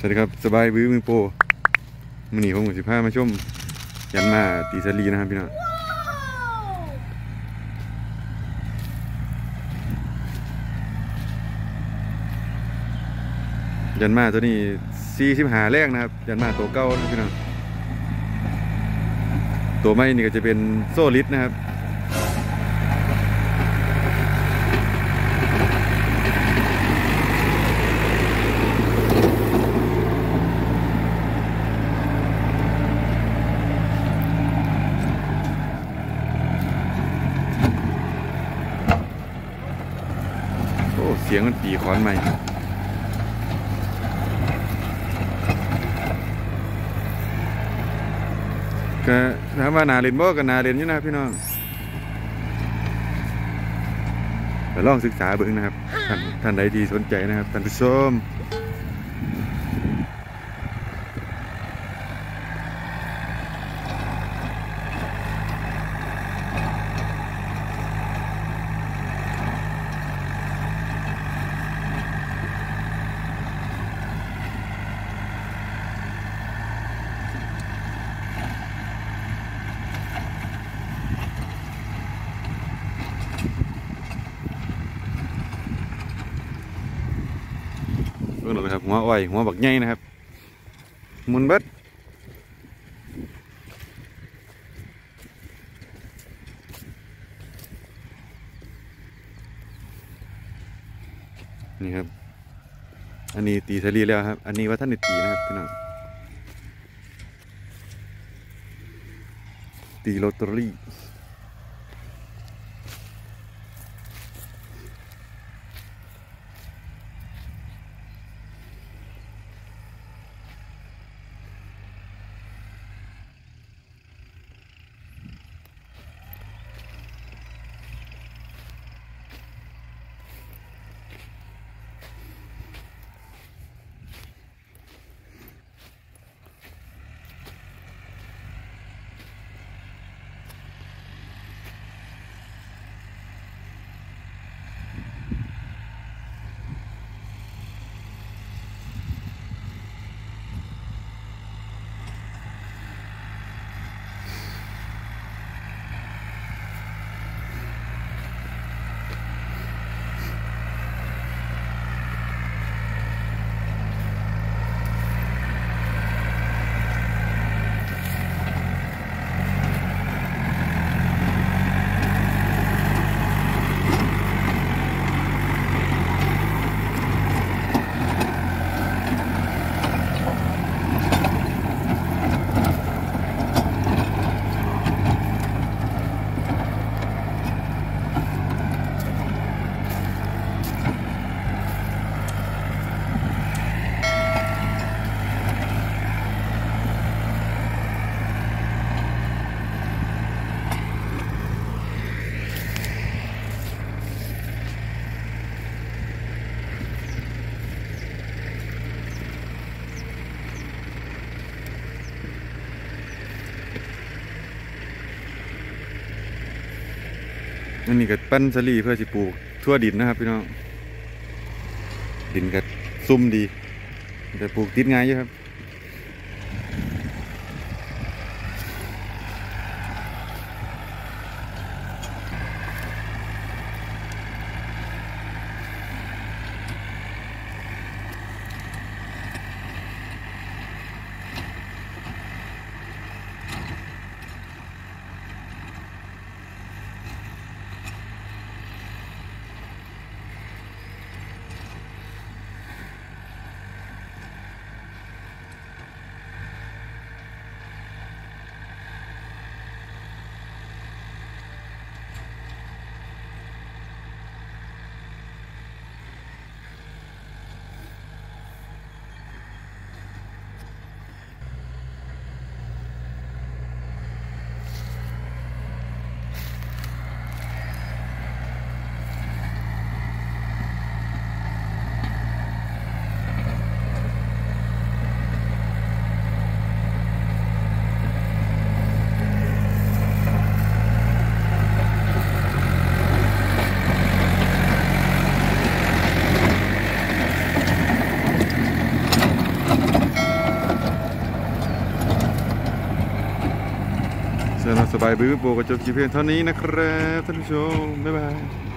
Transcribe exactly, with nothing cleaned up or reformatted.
วัสดีครับสบายบื้อมือโปมือหนีผมกับสิบห้ามาชมยันมาตีสลีนะครับพี่น้องยันมาตัวนี้สี่สิบหาแรกนะครับยันมาตัวเก้านะพี่น้องตัวไม้นี่ก็จะเป็นโซลิดนะครับโอ้เสียงมันตีขอนใหม่ก็ถามว่านาเรียนบ่กับนาเรียนอยู่นะพี่น้องไปลองศึกษาเบิ่งนะครับท่านท่านใดที่สนใจนะครับท่านผู้ชมเบิ่งหน่อยครับหัวอ้อยหัวบักใหญ่นะครับมุนเบิดนี่ครับอันนี้ตีสลีแล้วครับอันนี้ว่าท่านตีนะครับพี่น้องตีโรตารี่อันนี้ก็ปั้นสลีเพื่อสิปลูกทั่วดินนะครับพี่น้องดินก็ซุ่มดีแต่ปลูกติดง่ายอยู่ครับสำหรับสบายบื้อโปรกระจบคลิปเพียงเท่านี้นะครับท่านผู้ชมบ๊ายบาย